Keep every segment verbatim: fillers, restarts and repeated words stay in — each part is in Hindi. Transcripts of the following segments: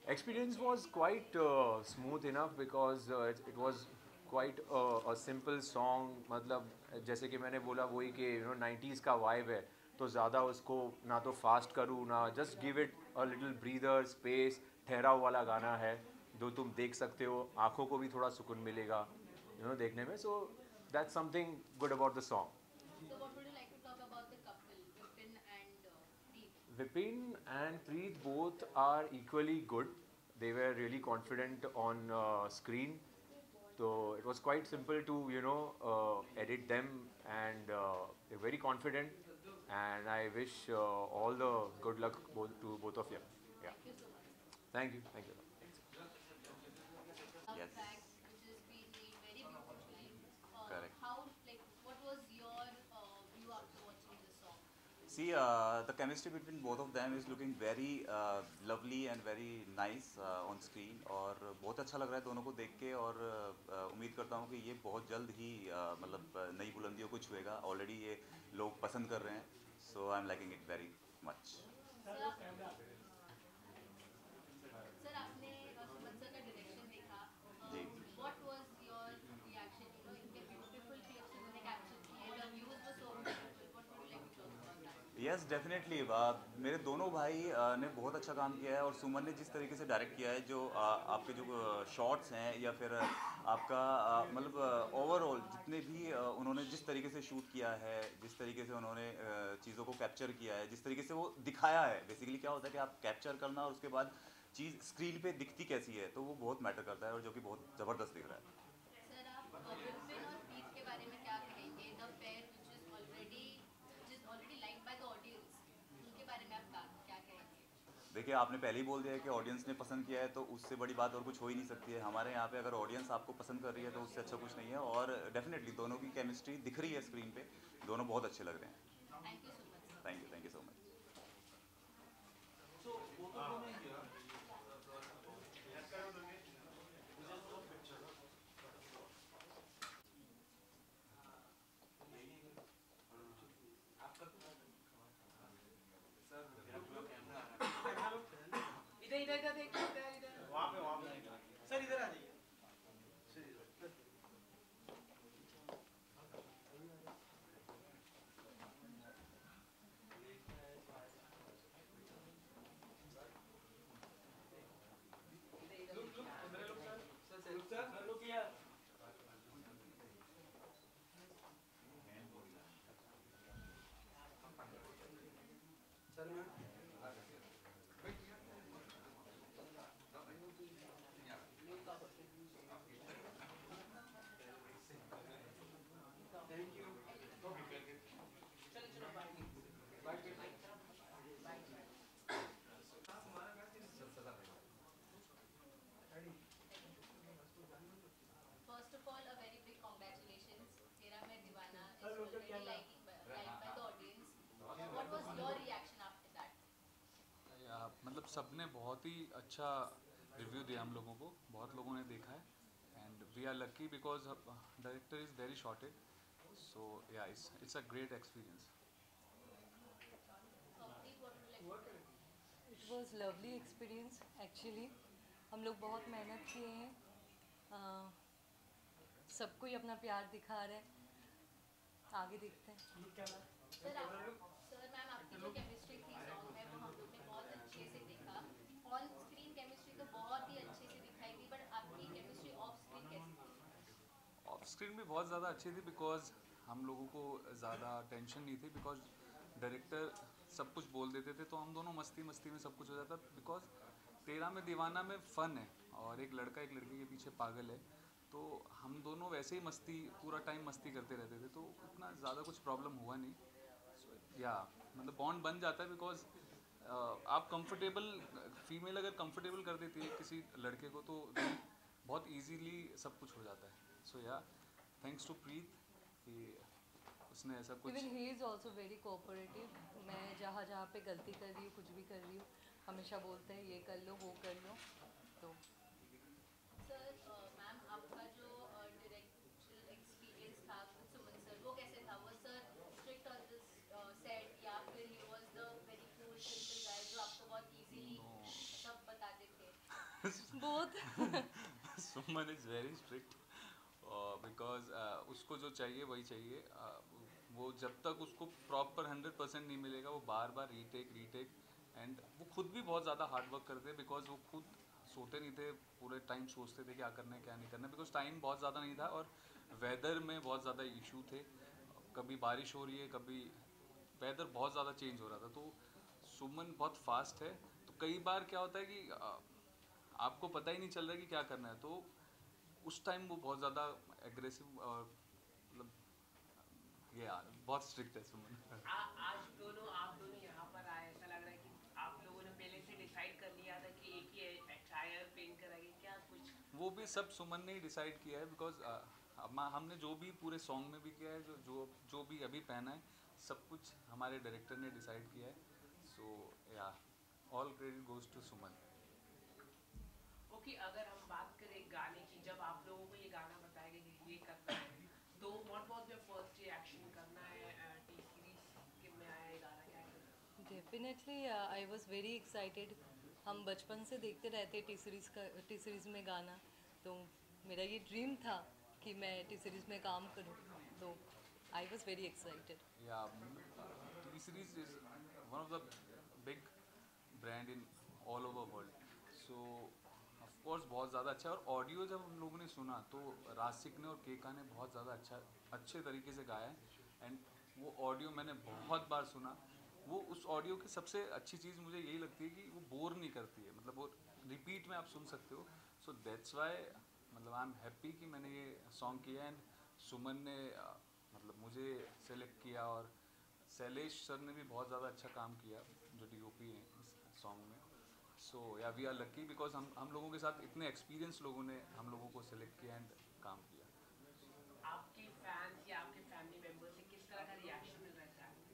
Experience was quite uh, smooth enough because uh, it, it was quite a, a simple song. मतलब जैसे कि मैंने बोला वही कि यू नो नाइन्टीज़ का वाइब है, तो ज़्यादा उसको ना तो फास्ट करूँ ना, just give it a little breather space, ठहराव वाला गाना है जो तुम देख सकते हो, आंखों को भी थोड़ा सुकून मिलेगा यू नो देखने में. So that's something good about the song. So, what would you like to talk about the couple, Vipin and uh, Preet? Vipin and Preet both are equally good. They were really confident on uh, screen. So it was quite simple to, you know, uh, edit them, and uh, they're very confident. And I wish uh, all the good luck both, to both of them. Yeah. Thank you so much, sir. Thank you. Thank you. A Yes, track which has been made very beautifully. Uh, correct. how, like, what was your uh, view after watching the song? See, uh, the chemistry between both of them is looking very uh, lovely and very nice uh, on screen और बहुत अच्छा लग रहा है दोनों को देख के और uh, उम्मीद करता हूँ कि ये बहुत जल्द ही uh, मतलब uh, नई बुलंदियों को छुएगा. ऑलरेडी ये लोग पसंद कर रहे हैं, so I am liking it very much. Sir sir आपने uh, सुमन सर का डायरेक्शन देखा. जी. What was your reaction? You know इनके ब्यूटीफुल क्लिप्स उन्होंने कैप्चर किए. The views were so beautiful. What would you like to talk about that? Yes definitely. मेरे दोनों भाई uh, ने बहुत अच्छा काम किया है और सुमन ने जिस तरीके से डायरेक्ट किया है, जो uh, आपके जो शॉट्स हैं या फिर uh, आपका uh, मतलब ओवरऑल uh, जितने भी uh, उन्होंने जिस तरीके से शूट किया है, जिस तरीके से उन्होंने uh, चीज़ों को कैप्चर किया है, जिस तरीके से वो दिखाया है. बेसिकली क्या होता है कि आप कैप्चर करना और उसके बाद चीज़ स्क्रीन पे दिखती कैसी है, तो वो बहुत मैटर करता है और जो कि बहुत ज़बरदस्त दिख रहा है. सर आप uh, विपिन और प्रीत के बारे में क्या कहेंगे? The pair which is already which is already liked by the audience, उनके बारे में आप क्या क्या कहेंगे? देखिए, आपने पहले ही बोल दिया है कि ऑडियंस ने पसंद किया है, तो उससे बड़ी बात और कुछ हो ही नहीं सकती है. हमारे यहाँ पे अगर ऑडियंस आपको पसंद कर रही है तो उससे अच्छा कुछ नहीं है और डेफिनेटली दोनों की केमिस्ट्री दिख रही है स्क्रीन पे. दोनों बहुत अच्छे लग रहे हैं. Thank you so much sir. Thank you, thank you so much. इधर इधर इधर देखिए, इधर इधर वहाँ पे वहाँ पे सर इधर आ जाइए. Look sir, look here. Sir ma'am thank you. चलो चलो bye bye. First of all a very big congratulations. Tera Main Deewana is already liking like by the audience. What was your reaction after that? या मतलब सबने बहुत ही अच्छा रिव्यू दिया हम लोगों को, बहुत लोगों ने देखा है and we are lucky because director is very sorted. So yeah it's it's a great experience. Please what would you like to? It was lovely experience actually. हम लोग बहुत मेहनत किए हैं, uh, सबको ही अपना प्यार दिखा रहे हैं. आगे देखते हैं. सर आप सर मैम आपकी जो केमिस्ट्री थी सॉन्ग में वो हम लोग ने बहुत अच्छे से देखा. ऑन स्क्रीन केमिस्ट्री तो बहुत ही अच्छे से दिखाई थी, बट आपकी केमिस्ट्री ऑफ स्क्रीन कैसी थी? ऑफ स्क्रीन भी बहुत ज़्यादा अच्छी थी बिकॉज हम लोगों को ज़्यादा टेंशन नहीं थी बिकॉज डायरेक्टर सब कुछ बोल देते थे, तो हम दोनों मस्ती मस्ती में सब कुछ हो जाता. बिकॉज तेरा में दीवाना में फ़न है और एक लड़का एक लड़की के पीछे पागल है, तो हम दोनों वैसे ही मस्ती पूरा टाइम मस्ती करते रहते थे, तो उतना ज़्यादा कुछ प्रॉब्लम हुआ नहीं. So, या मतलब बॉन्ड बन जाता है बिकॉज आप कंफर्टेबल, फीमेल अगर कंफर्टेबल कर देती है किसी लड़के को तो then बहुत इजीली सब कुछ हो जाता है. सो या थैंक्स टू प्रीत कि उसने ऐसा कुछ. Even he is also very cooperative. मैं जहाँ जहाँ पे गलती कर रही हूँ, कुछ भी कर रही हूँ, हमेशा बोलते हैं ये कर लो वो कर लो. तो सर मैम आपका जो डायरेक्टल एक्सपीरियंस था विद सुमन सर वो कैसे था? वो sir strict on this set या फिर he was the very cool simple guy जो आपको बहुत इजीली No. सब बताते थे? बहुत Suman is very strict because उसको जो चाहिए वही चाहिए. uh, वो जब तक उसको प्रॉपर हंड्रेड परसेंट नहीं मिलेगा वो बार बार रीटेक रीटेक एंड वो खुद भी बहुत ज़्यादा हार्ड वर्क करते हैं बिकॉज वो खुद सोते नहीं थे, पूरे टाइम सोचते थे क्या करना है क्या नहीं करना है बिकॉज टाइम बहुत ज़्यादा नहीं था और वेदर में बहुत ज़्यादा इशू थे. कभी बारिश हो रही है, कभी वेदर बहुत ज़्यादा चेंज हो रहा था. तो सुमन बहुत फास्ट है, तो कई बार क्या होता है कि आ, आपको पता ही नहीं चल रहा है कि क्या करना है. तो उस टाइम वो बहुत ज़्यादा एग्रेसिव और मतलब ये यार बहुत स्ट्रिक्ट है सुमन. आ- आज दोनों आप दोनों यहाँ पर आए, ऐसा लग रहा है कि आप लोगों ने पहले से डिसाइड कर लिया था कि एक ही अटायर पेंट कराएंगे, क्या कुछ? वो भी सब सुमन ने ही डिसाइड किया है बिकॉज हमने जो भी पूरे सॉन्ग में भी किया है, जो जो जो भी अभी पहना है, सब कुछ हमारे डायरेक्टर ने डिसाइड किया है. So yeah all credit goes to Suman. Okay, अगर हम बात करें गाने की, जब आप लोगों को ये गाना बताया गया कि ये करना है, तो what was your first reaction? करना है टी सीरीज के में आया ये गाना, क्या है? Definitely I was very excited. हम बचपन से देखते रहते टी सीरीज़ का टी सीरीज़ में गाना, तो मेरा ये ड्रीम था कि मैं टी सीरीज़ में काम करूं, तो I was very excited. Yeah, T series is one of the big brand in all over world. So of course बहुत ज़्यादा अच्छा है. और ऑडियो जब हम लोगों ने सुना तो रासिक ने और केका ने बहुत ज़्यादा अच्छा अच्छे तरीके से गाया है एंड वो ऑडियो मैंने बहुत बार सुना. वो उस ऑडियो की सबसे अच्छी चीज़ मुझे यही लगती है कि वो बोर नहीं करती है, मतलब वो रिपीट में आप सुन सकते हो. सो दैट्स वाई मतलब आई एम हैप्पी कि मैंने ये सॉन्ग किया एंड सुमन ने uh, मतलब मुझे सेलेक्ट किया और शैलेश सर ने भी बहुत ज़्यादा अच्छा काम किया जो डीओपी हैं इस सॉन्ग में. सो या वी आर लकी बिकॉज हम हम लोगों के साथ इतने एक्सपीरियंस लोगों ने हम लोगों को सेलेक्ट किया एंड काम किया. आपके फैंस या आपके फैमिली मेंबर्स से किस तरह का रिएक्शन मिल रहा है?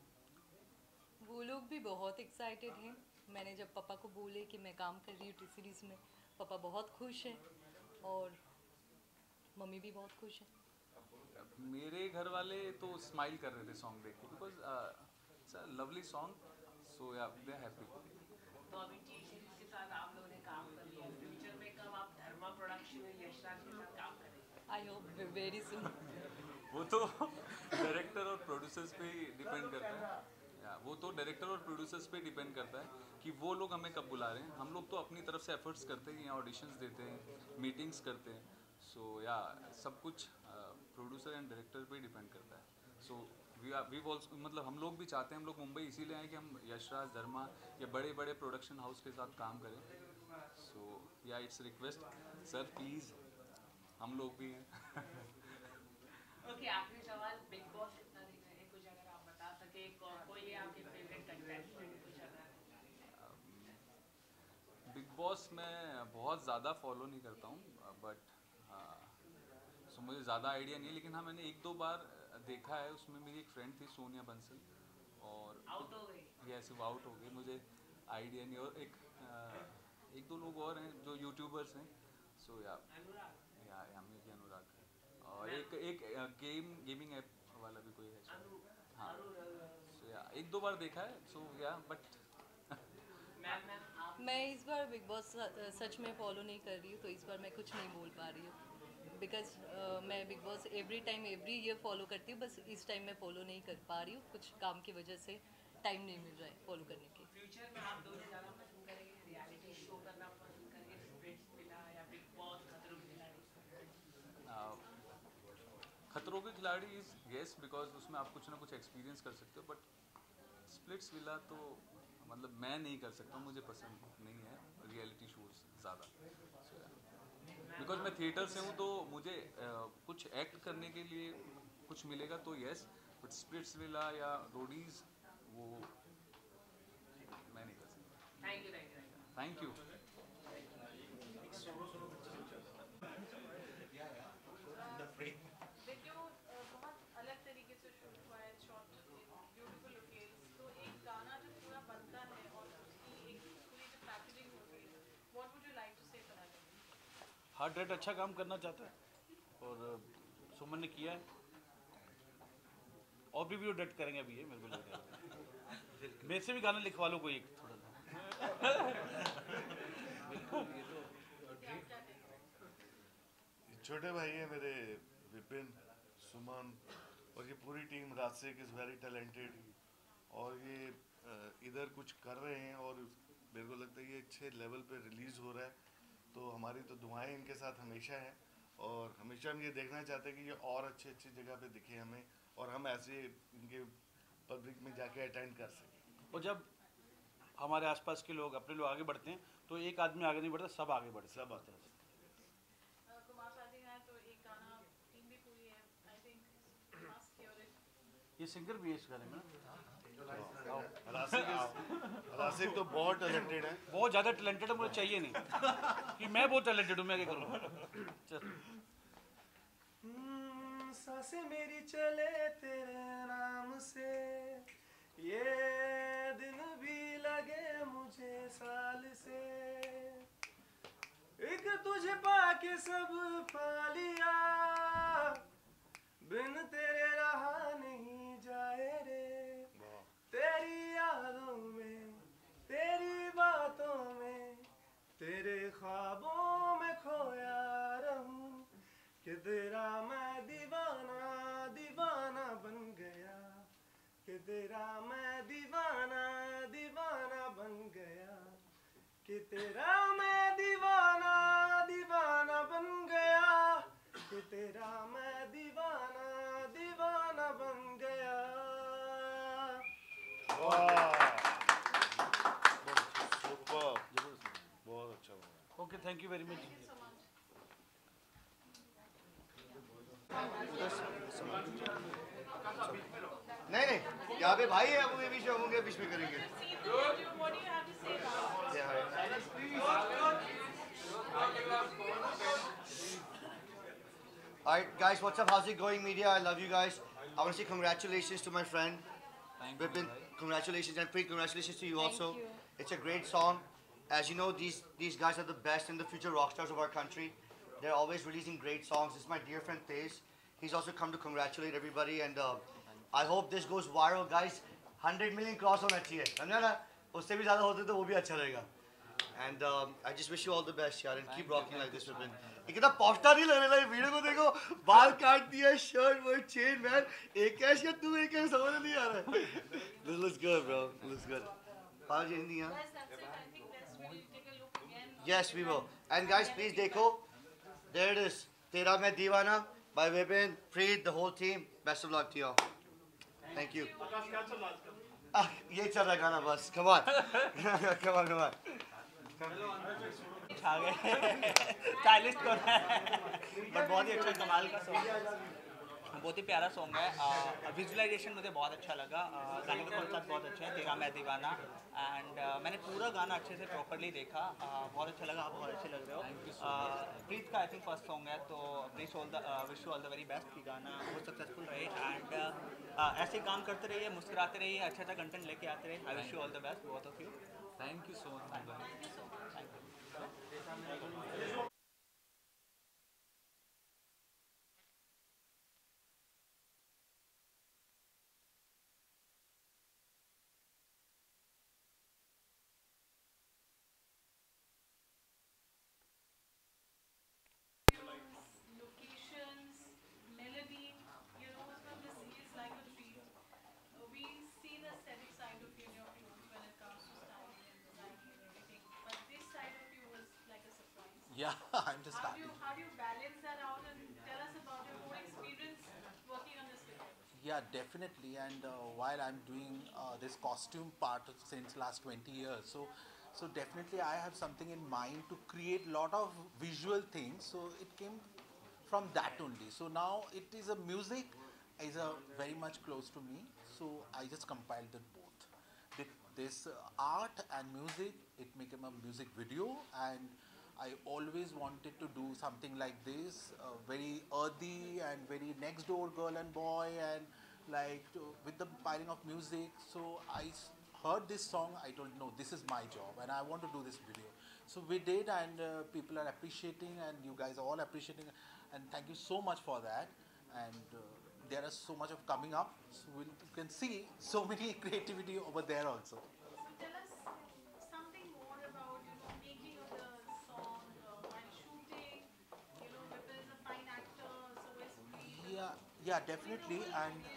वो लोग भी बहुत एक्साइटेड हैं. मैंने जब पापा को बोले कि मैं काम कर रही हूँ टी सीरीज़ में, पापा बहुत खुश हैं और मम्मी भी बहुत खुश हैं. मेरे घर वाले तो स्माइल कर रहे थे सॉन्ग देख के because it's a lovely song. So yeah they are happy. तो अभी टी सीरीज के साथ आप लोगों ने काम कर लिया, फ्यूचर में कब आप धर्मा प्रोडक्शन में यशराज के साथ काम करेंगे? I hope very soon. वो तो डायरेक्टर और प्रोड्यूसर्स पे ही डिपेंड करता है. या वो तो डायरेक्टर और प्रोड्यूसर्स पे डिपेंड करता है कि वो लोग हमें कब बुला रहे हैं. हम लोग तो अपनी तरफ से एफर्ट्स करते हैं, यहाँ ऑडिशंस देते हैं, मीटिंग्स करते हैं. सो या सब कुछ प्रोड्यूसर एंड डायरेक्टर पे ही डिपेंड करता है. So we are we also मतलब हम लोग भी चाहते हैं, हम लोग मुंबई इसीलिए आए कि हम यशराज, धर्मा या बड़े बड़े प्रोडक्शन हाउस के साथ काम करें. सो yeah it's request sir please, हम लोग भी हैं. ओके, आखिरी सवाल, बिग बॉस कितना देख रहे हैं, कुछ अगर आप बता सके, को, कोई है आपके फेवरेट कंटेस्टेंट, कुछ अगर? बिग बॉस मैं बहुत ज़्यादा फॉलो नहीं करता हूँ बट सो मुझे ज़्यादा आइडिया नहीं है. लेकिन हाँ मैंने एक दो बार देखा है. उसमें मेरी एक फ्रेंड थी सोनिया बंसल और आउट हो गई? यस वो आउट हो गई, मुझे आइडिया नहीं. और एक uh, एक दो लोग और हैं जो यूट्यूबर्स हैं. सो या अनुराग? या या मे भी अनुराग है. और एक एक गेम गेमिंग ऐप वाला भी कोई है शायद. अनु हाँ अनु सो या एक दो बार देखा है. सो या बट मैम मैम आप? मैं इस बार बिग बॉस सच में फॉलो नहीं कर रही हूँ, तो इस बार मैं कुछ नहीं बोल पा रही हूँ बिकॉज uh, मैं Bigg Boss every time every year follow करती हूँ. बस इस टाइम मैं फॉलो नहीं कर पा रही हूँ, कुछ काम की वजह से टाइम नहीं मिल रहा है फॉलो करने की. फ्यूचर में आप दोनों ज़्यादा पसंद करेंगे रियलिटी शो करना पसंद करेंगे, स्प्लिट्स विला या बिग बॉस खतरों के खिलाड़ी? खतरों के खिलाड़ी इज येस बिकॉज उसमें आप कुछ ना कुछ एक्सपीरियंस कर सकते हो. बट स्प्लिट्स विला तो मतलब मैं नहीं कर सकता, मुझे पसंद नहीं है रियलिटी शोज ज़्यादा. बिकॉज मैं थिएटर से हूँ तो मुझे uh, कुछ एक्ट करने के लिए कुछ मिलेगा तो येस, बट स्प्लिट्स विला या रोडीज वो मैं नहीं कर सकता. Thank you thank you thank you. Video बहुत अलग तरीके से शूट हुआ है, शॉट ब्यूटीफुल लोकेशंस. तो एक गाना जो पूरा बनता है और उसकी एक पूरी जो पैकेजिंग होती है, what would you like to say for that? Heart rate अच्छा काम करना चाहता है और सुमन ने किया है. और भी वीडियो डेट करेंगे अभी, ये मेरे को लग रहा है. मेरे से भी गाना लिखवा लो कोई एक थोड़ा सा. छोटे भाई हैं मेरे विपिन, सुमन और ये पूरी team Rasik is very talented और ये अ, इधर कुछ कर रहे हैं और मेरे को लगता है ये अच्छे लेवल पे रिलीज़ हो रहा है, तो हमारी तो दुआएं इनके साथ हमेशा हैं और हमेशा हम ये देखना चाहते हैं कि ये और अच्छी अच्छी जगह पे दिखे हमें और हम ऐसे इनके पब्लिक में जाके अटेंड कर सकें। और जब हमारे आसपास के लोग अपने लोग आगे बढ़ते हैं तो एक आदमी आगे नहीं बढ़ता, सब आगे बढ़ते सब आता है। Uh, कुमार साजी हैं तो एक गाना टीम भी पूरी है, I think must hear it. ये सिंगर भी है इस गाने में ना? रासिक इस- रासिक तो बहुत टैलेंटेड है। बहुत ज़्यादा टैलेंटेड है, मुझे चाहिए नहीं कि मैं बहुत टैलेंटेड हूँ, मैं क्या करूँ। चल हम्म, सांसें मेरी चले तेरे नाम से, ये दिन भी लगे मुझे साल से, एक तुझे पाके सब पा लिया, बिन तेरे रहा नहीं जाए रे, तेरी यादों में, तेरी बातों में, तेरे ख्वाबों में खोया रहूं, कि तेरा मैं दीवाना दीवाना बन गया, कि तेरा मैं दीवाना दीवाना बन गया, कि तेरा मैं दीवाना दीवाना बन गया, कि तेरा मैं दीवाना दीवाना बन गया। सुपर, बहुत अच्छा हुआ। Okay, thank you very much. नहीं नहीं, यहाँ पे भाई है, वो बीच में होंगे, बीच में करेंगे। What do you have to say about Yeah, hi. Alright guys, what's up? How's it going, media? I love you guys. I want to say congratulations to my friend Thank you, Vipin. bhai. Congratulations, and Preet, congratulations to you Thank also. you. It's a great song. As you know, these these guys are the best and the future rock stars of our country. They're always releasing great songs. This is my dear friend Tej. He's also come to congratulate everybody, and uh, I hope this goes viral, guys. one hundred million cross होना चाहिए, समझा ना? उससे भी ज़्यादा होते तो वो भी अच्छा रहेगा. And um, I just wish you all the best, yaar, and keep rocking like this, Vipin. ये कितना पॉपस्टार नहीं लग रहा है, वीडियो को देखो, बाल काट दिया, शर्ट, वो चेन, man. एक कैश या तू एक कैश समझ नहीं आ रहा है. This looks good, bro. This looks good. Paji Hindi, huh? Guys, that's it. I think let's really take a look again. Yes, we will. And guys, please देखो, there it is. तेरा मैं दीवाना by Vipin, Preet, the whole team. Best of luck to y'all. Thank you. Ah, ये चल रहा है गाना बस. Come on. Come on, come on. छा गए स्टाइलिस्ट कौन है बट बहुत ही अच्छा कमाल का सॉन्ग है, बहुत ही प्यारा सॉन्ग है। विजुअलाइजेशन मुझे बहुत अच्छा लगा, uh, गाने का कॉन्सेप्ट बहुत अच्छा है, तेरा मैं दीवाना। एंड uh, मैंने पूरा गाना अच्छे से प्रॉपरली देखा, uh, बहुत अच्छा लगा, आप बहुत अच्छे लग रहे हो। uh, प्रीत का आई थिंक फर्स्ट सॉन्ग है, तो please all the wish you all the very best कि गाना बहुत सक्सेसफुल रहे एंड uh, ऐसे काम करते रहिए, मुस्कुराते रहिए, अच्छा अच्छा कंटेंट लेके आते रहिए। I wish you all the best both of you. Thank you so much भाई। Locations, melody, you know, so this is like a dream. Uh, we see the aesthetic side of you in your clothes when it comes to styling and designing and everything, but this side of you is like a surprise. Yeah, I'm just How do happy. you how do you balance that out and tell us about your whole experience working on this video? Yeah, definitely. And uh, while I'm doing uh, this costume part of- since last twenty years, so so definitely I have something in mind to create lot of visual things. So it came from that only. So now it is a music is a very much close to me. So I just compiled the both. Thi- This uh, art and music, it became a music video, and I always wanted to do something like this, uh, very earthy and very next door girl and boy, and like to, with the piling of music. So I s- heard this song, I told no, this is my job and I want to do this video. So we did, and uh, people are appreciating, and you guys are all appreciating, and thank you so much for that. And uh, there is so much of coming up, so we'll, you can see so many creativity over there also. So tell us something more about, you know, making of the song uh, while shooting. You know, Vipin is a fine Yeah, definitely. And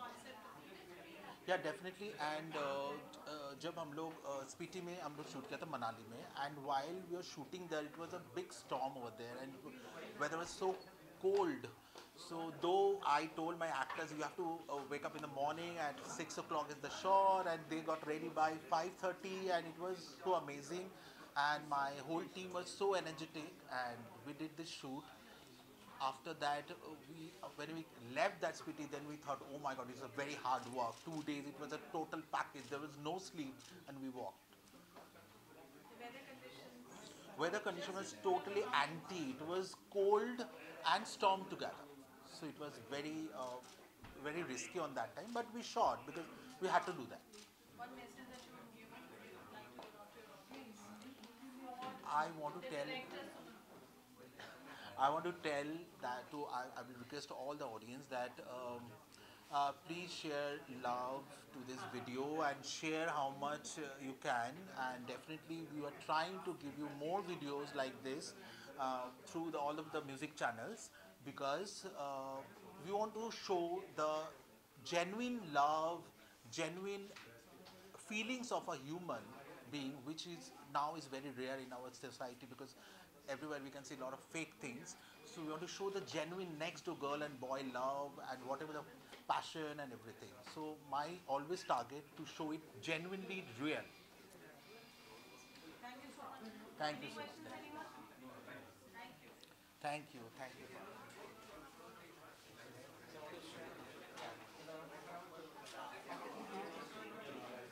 yeah definitely and जब हम लोग स्पीति में हम लोग शूट किया था मनाली में and while we are shooting there it was a big storm over there and weather was so cold so though I told my actors you have to uh, wake up in the morning at six o'clock is the shot and they got ready by five thirty and it was so amazing and my whole team was so energetic and we did this shoot. After that, uh, we uh, when we left that city, then we thought, oh my God, it's a very hard work. Two days, it was a total package. There was no sleep, and we walked. The weather conditions. Weather condition was totally anti. It was cold and storm together, so it was very, uh, very risky on that time. But we shot because we had to do that. One message that you would give, you would like to give out to your audience. I want to The tell. directors. I want to tell that to I, I will request all the audience that um, uh, please share love to this video and share how much uh, you can, and definitely we are trying to give you more videos like this uh, through the, all of the music channels because uh, we want to show the genuine love, genuine feelings of a human being, which is now is very rare in our society because everywhere we can see a lot of fake things. So we want to show the genuine next to girl and boy love and whatever the passion and everything. So my always target to show it genuinely real. Thank you so much. Thank you Any so much. questions, anyone? Thank you. Thank you. Thank you.